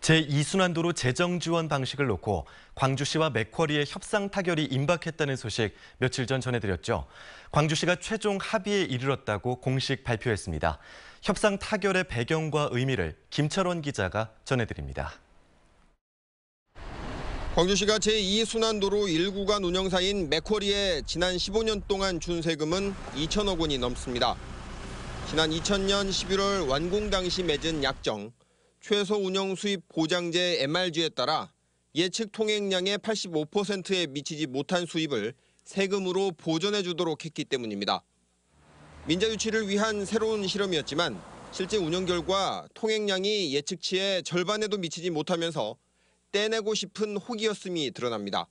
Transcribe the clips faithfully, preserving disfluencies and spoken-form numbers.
제이 순환도로 재정 지원 방식을 놓고 광주시와 맥쿼리의 협상 타결이 임박했다는 소식 며칠 전 전해드렸죠. 광주시가 최종 합의에 이르렀다고 공식 발표했습니다. 협상 타결의 배경과 의미를 김철원 기자가 전해드립니다. 광주시가 제이 순환도로 일 구간 운영사인 맥쿼리에 지난 십오 년 동안 준 세금은 이천억 원이 넘습니다. 지난 이천 년 십일월 완공 당시 맺은 약정, 최소 운영 수입 보장제 엠알지에 따라 예측 통행량의 팔십오 퍼센트에 미치지 못한 수입을 세금으로 보전해 주도록 했기 때문입니다. 민자 유치를 위한 새로운 실험이었지만 실제 운영 결과 통행량이 예측치의 절반에도 미치지 못하면서 떼내고 싶은 혹이었음이 드러납니다.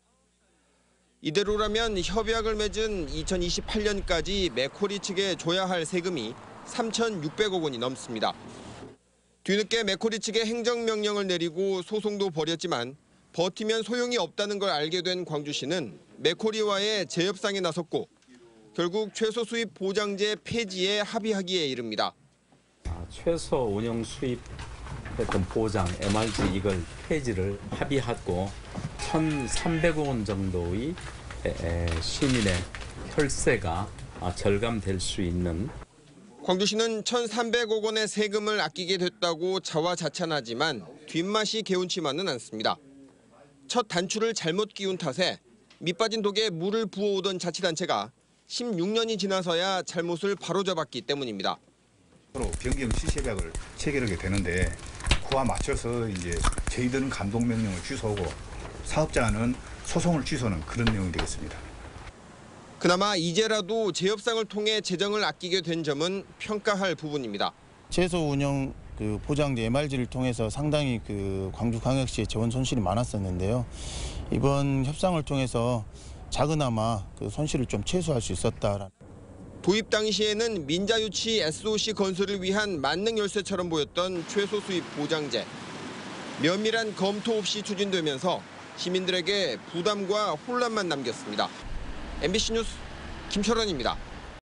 이대로라면 협약을 맺은 이천이십팔 년까지 맥쿼리 측에 줘야 할 세금이 삼천육백억 원이 넘습니다. 뒤늦게 맥쿼리 측에 행정명령을 내리고 소송도 벌였지만 버티면 소용이 없다는 걸 알게 된 광주시는 맥쿼리와의 재협상에 나섰고 결국 최소 수입 보장제 폐지에 합의하기에 이릅니다. 아, 최소 운영 수입 했던 보장 엠알지 이걸 폐지를 합의하고 천삼백억 원 정도의 시민의 혈세가 절감될 수 있는. 광주시는 천삼백억 원의 세금을 아끼게 됐다고 자화자찬하지만 뒷맛이 개운치만은 않습니다. 첫 단추를 잘못 끼운 탓에 밑빠진 독에 물을 부어오던 자치단체가 십육 년이 지나서야 잘못을 바로잡았기 때문입니다. 변경 실시협약을 체결하게 되는데 그와 맞춰서 이제 저희들은 감독 명령을 취소하고 사업자는 소송을 취소하는 그런 내용이 되겠습니다. 그나마 이제라도 재협상을 통해 재정을 아끼게 된 점은 평가할 부분입니다. 최소 운영 그 보장제 엠알지를 통해서 상당히 그 광주광역시의 재원 손실이 많았었는데요. 이번 협상을 통해서 작은아마 그 손실을 좀 최소할 수 있었다. 도입 당시에는 민자유치 에스오씨 건설을 위한 만능 열쇠처럼 보였던 최소 수입 보장제. 면밀한 검토 없이 추진되면서 시민들에게 부담과 혼란만 남겼습니다. 엠비씨 뉴스 김철원입니다.